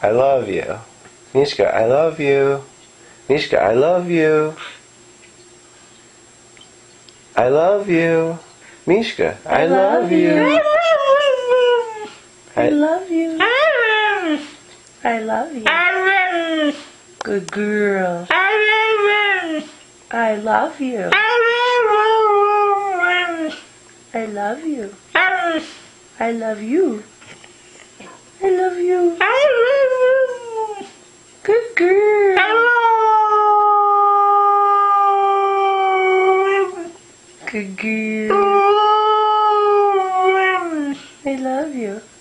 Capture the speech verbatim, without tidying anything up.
I love you. Mishka, I love you. Mishka, I love you. I love you. Mishka, I, I love, love you. you. I love you. I love you. Good girl. I love you. I love you. I love you. I love you. Good girl. Good girl. I love you.